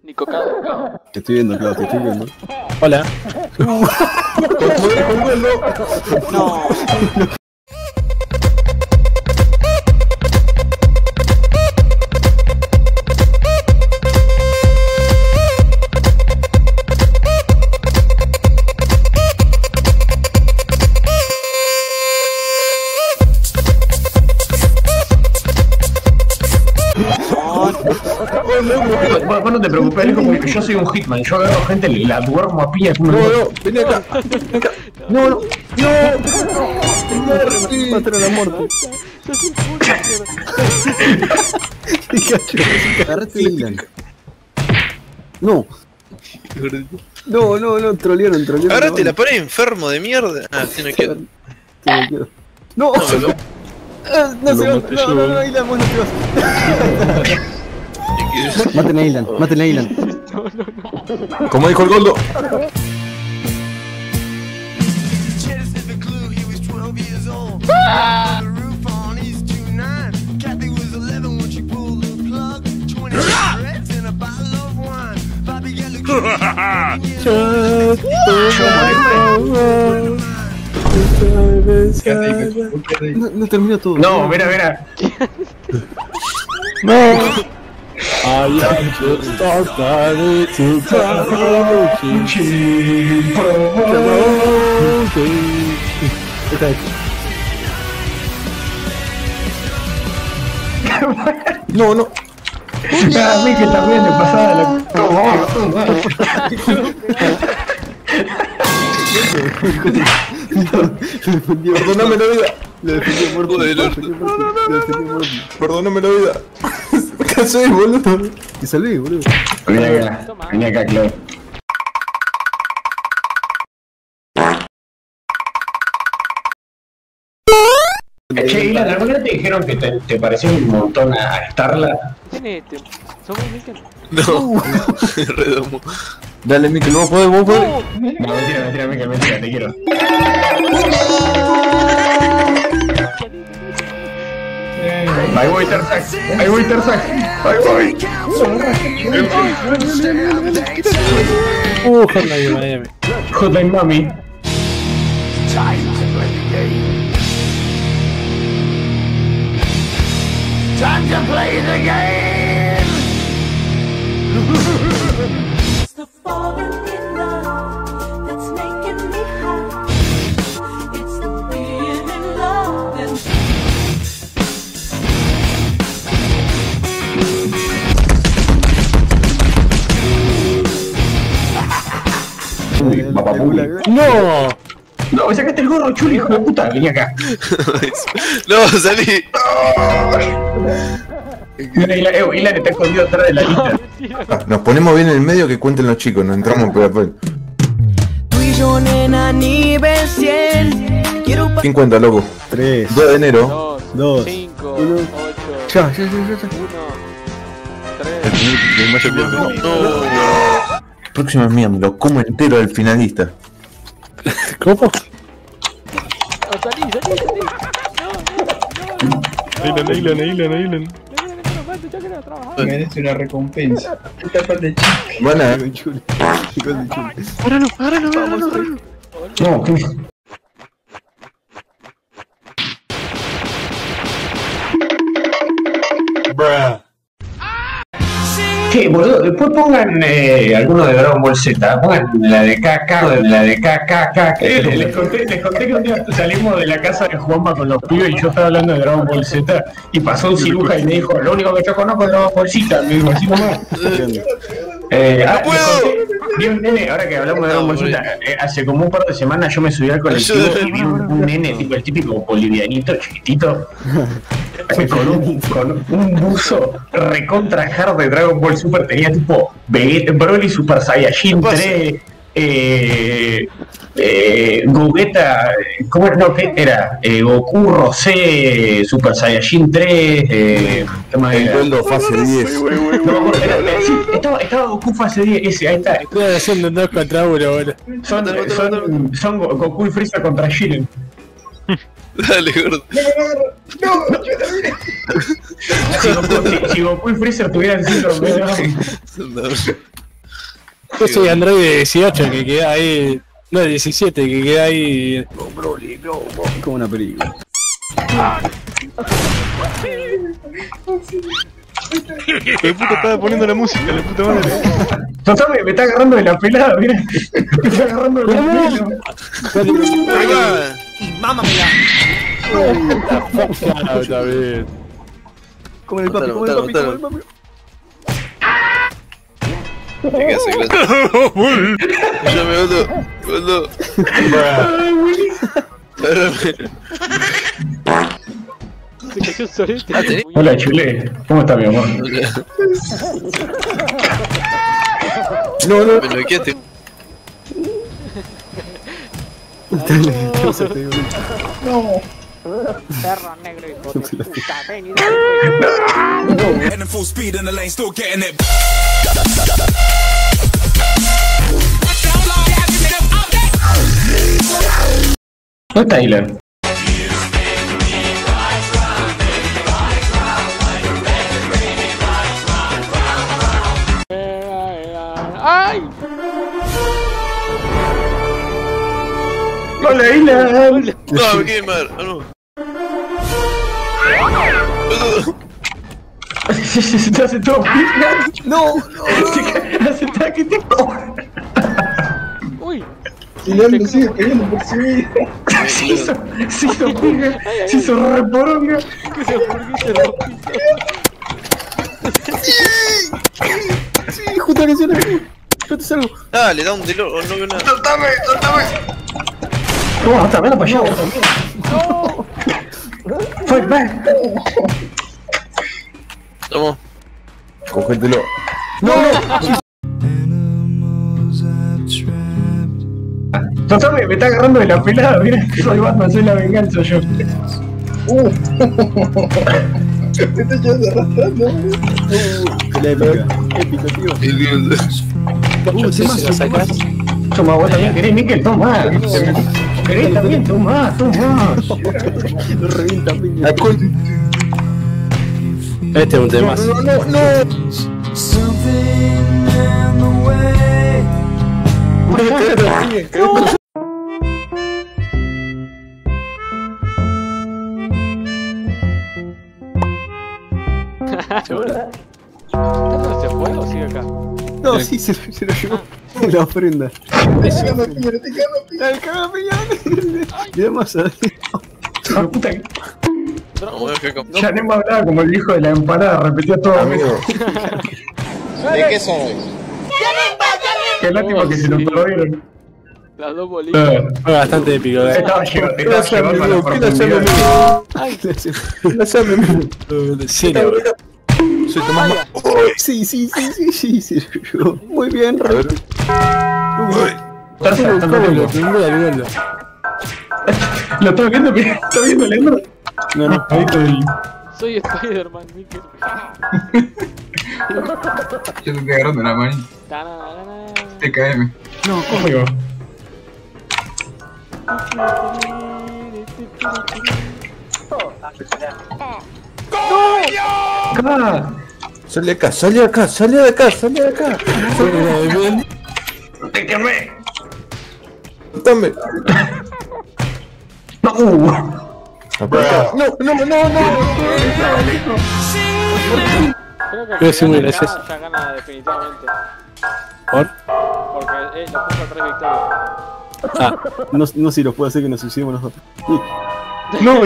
Nico Cado. Te estoy viendo, claro, te estoy viendo. Hola. No. Vos no te preocupes, es como que yo soy un hitman, yo agarro gente, la duermo a piña. No, ven acá. No. Mátalo a la muerte. Agarrate el Island. No, trolearon. Ahora te la pones enfermo de mierda. Ah, si no queda. No, No, no, Island, vos no te vas. Maten a Island. Como dijo el Goldo. No terminó todo. No, mira. No. I am just starting to No. A mí que también le pasaba la... Perdóname la vida. Le defendió muerto. Perdóname la vida. ¿Qué haces, boludo? Te salvé, boludo. Vení acá, Claudio. Che, Ilan, ¿alguna vez te dijeron que te pareció un montón a Starla? ¿Quién es este? ¿Somos Mikel? No, redomo. Dale, Mikel, vos podés. No, mentira, Mikel, te quiero. Ahí voy, Terzac. Ahí voy. Hotline Miami. Hotline Mami. Time to play the game! It's the falling in love that's making me high. It's the being in love that's... No. No, me sacaste el gorro, Chuli, hijo de puta. Vení acá. No, salí. Mira, Ilan está escondido atrás de la lista. Nos ponemos bien en el medio que cuenten los chicos, nos entramos por papel. Tú y yo, nena, nivel 100. ¿Quién cuenta, loco? 3, 2 de enero. 2, 5, 1. 8, Ya. 1, 3. Próximo es mía, me lo como entero del finalista. ¿Cómo? Salí. Ailan. Merece una recompensa. Buena, No, ¿qué? ¿Qué, boludo? Después pongan alguno de Dragon Ball Z, pongan la de KK. Les conté que un día salimos de la casa de Juanma con los pibes y yo estaba hablando de Dragon Ball Z y pasó un cirujano y me dijo, lo único que yo conozco es Dragon Ball Z, me dijo, así nomás. ¡No puedo! Vi un nene, ahora que hablamos de Dragon Ball Z, hace como un par de semanas yo me subí al colectivo y vi un nene, tipo el típico bolivianito, chiquitito, con un buzo recontra hard de Dragon Ball Super, tenía tipo Broly Super Saiyajin 3, Gogeta, ¿cómo era? No, ¿qué era? Goku Rosé Super Saiyajin 3, ¿qué más era? Goldo fase 10. No, estaba Goku fase 10, ese, ahí está. Estoy haciendo 2 contra 1 ahora. Son Goku y Freezer contra Jiren. Dale, gordo. No, yo también. Si Goku y Freezer tuvieran síndrome de Down. Yo soy Android 18 que queda ahí. No, 17 que queda ahí. Como una película. El puto estaba poniendo la música, la puta madre. Total, me está agarrando de la pelada, mira. Me está agarrando de la pelada. Ahí va. Claro, está bien. Como el papi, como el papi, como el papi. ¿Qué hace, claro? Ya me voló. Se cayó solito. Hola, chule. ¿Cómo está, mi amor? No. Me lo quedé. Perro negro, hijo de puta. Ven y Heading full speed in the lane, still getting it. ¿Dónde está Dylan? ¡Ay! Hola, Dylan. No, me quedé mal. Se hace todo pica. No, Se está que te coja. ¡Uy! Dylan me sigue cayendo por su vida. Se hizo pica. Se hizo reporonga. Que se hamburguesa rompito. Sí, justo que se lo. Yo te salgo. Dale, da un delo. No veo nada. ¡Soltame! ¿Cómo está? Ven para allá. ¡No! Fight back. Vamos. Cógetelo. Total, me está agarrando de la pelada, mira. Soy Batman, soy la venganza yo. Me está llevando arrastrando. La épica. Épico, tío. Si la sacas. Toma, vos también querés, Nickel, toma. ¿Querés también? Toma. Lo revienta, piña. Este es un tema. ¿No se fue o sigue acá? No, sí, se lo llevó. La ofrenda. El cago piñón. Y además, La puta que- Vamos, Jacob. Ya no me hablaba como el viejo de la empanada, repetía todo. Amigo. ¿De qué son hoy? Qué lástima que se lo perdieron. Las dos bolitas. Fue bastante épico. Estaba llevando a la profundidad. ¡Ay! En serio. Soy Tomás. sí. Muy bien, A ver. Está saltando el Lo tiempo. Lo estaba viendo, mira, está viendo Leandro. No. Ahí todo el... Soy Spider-Man, Mickey. Yo te estoy agarrando la mano. Tananana. TKM. No, ¿cómo iba? ¡Ah! Sale acá. ¡Te quemé! Dame. ¡No! No. Creo que Creo que sí, muy ya gracioso. ya gana definitivamente. ¿Por? Porque lo puso 3 victorias. Ah, No si lo puede hacer que nos suicidemos nosotros. ¡No!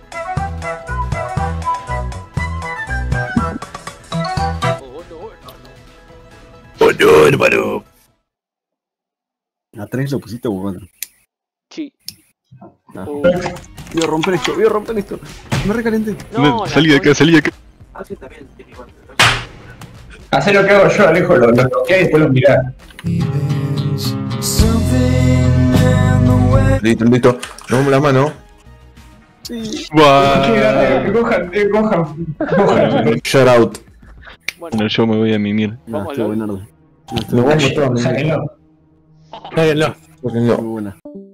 Bueno, hermano. A 3 lo pusiste o 4. Sí. Ah. Voy a romper esto. Me recalenté. No, Salí de acá, salí de acá. Hacé lo que hago yo, Alejo, lo toqué y después lo mirá. Listo. Nos vamos la mano. Sí. Gohan. Shout out. Bueno, yo me voy a mimir. No, Vamos estuvo al buenardo. Nos vamos todos. Sáquenlo. cáguenlo. Sáquenlo. Muy buena.